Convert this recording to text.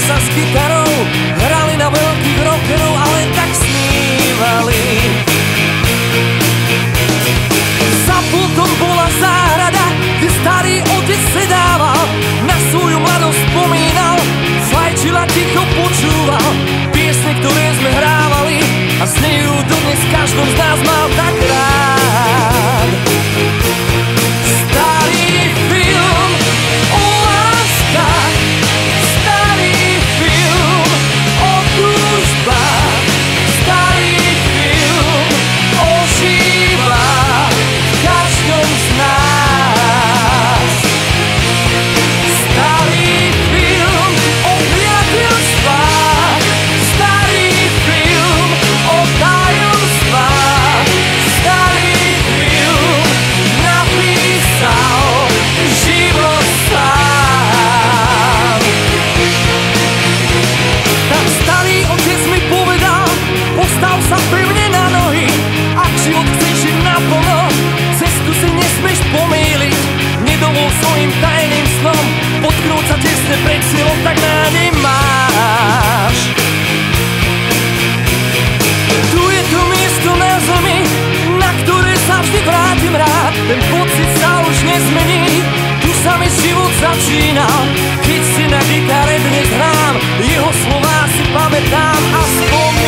sa s kytarou, hrali na veľkých rockerov a len tak snívali. Za pultom bola záhrada, kde starý otec sedával, na svoju mladosť spomínal, fajčil a ticho počúval piesne, ktoré sme hrávali a znejú dodnes každom z nás mal tak rád. Starý film o láskach, starý film o túžbách, starý film ožíva v každom z nás. Starý film o priateľstvách, starý film o tajomstvách, starý film napísal život sám. Tak starý otec mi povedal, postav sa pevne na nohy, ak život chceš žiť naplno, cestu si nesmieš pomýliť, nedovol svojim tajným snom potknúť sa tesne pred cieľom, tak nádej máš. Tu je to miesto na zemi, na ktoré sa vždy vrátim rád, ten pocit sa už nezmení, tu sa mi život začínal, keď si na gitare dnes hrám, jeho slová si pamätám a spomínam.